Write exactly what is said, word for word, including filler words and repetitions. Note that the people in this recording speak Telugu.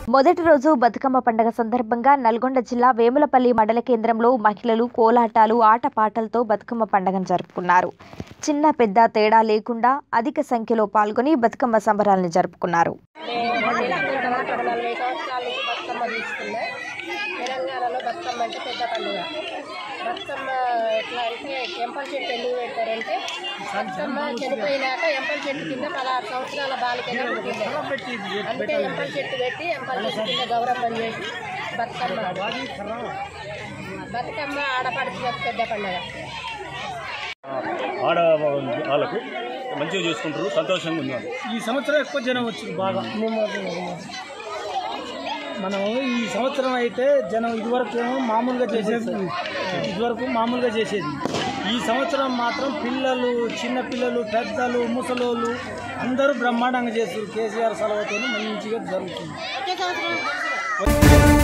మొదటి రోజు బతుకమ్మ పండుగ సందర్భంగా నల్గొండ జిల్లా వేములపల్లి మండల కేంద్రంలో మహిళలు కోలాటాలు ఆటపాటలతో బతుకమ్మ పండుగను జరుపుకున్నారు. చిన్న పెద్ద తేడా లేకుండా అధిక సంఖ్యలో పాల్గొని బతుకమ్మ సంబరాలను జరుపుకున్నారు. బతుకమ్మ ఎట్లా అంటే ఎంపల్ చెట్టు ఎందుకు పెడతారంటే బతుకమ్మ చనిపోయినాక ఎంపల్ చెట్టు కింద పదహారు సంవత్సరాల బాలికగా పుట్టింది. అందుకే ఎంపల్ చెట్టు పెట్టి ఎంపల్ చెట్టు కింద గౌరవం చేసి బతుకమ్మ బతుకమ్మ ఆడపడుతున్న పెద్ద పండుగ. ఆడ వాళ్ళకు మంచిగా చేసుకుంటారు, సంతోషంగా ఉన్నారు. ఈ సంవత్సరం ఎక్కువ జనం వచ్చింది బాగా. మనం ఈ సంవత్సరం అయితే జనం ఇదివరకు ఏమో మామూలుగా చేసేది, ఇదివరకు మామూలుగా చేసేది. ఈ సంవత్సరం మాత్రం పిల్లలు, చిన్నపిల్లలు, పెద్దలు, ముసలోళ్ళు అందరూ బ్రహ్మాండంగా చేస్తారు. కేసీఆర్ సలహాతో మంచిగా జరుగుతుంది.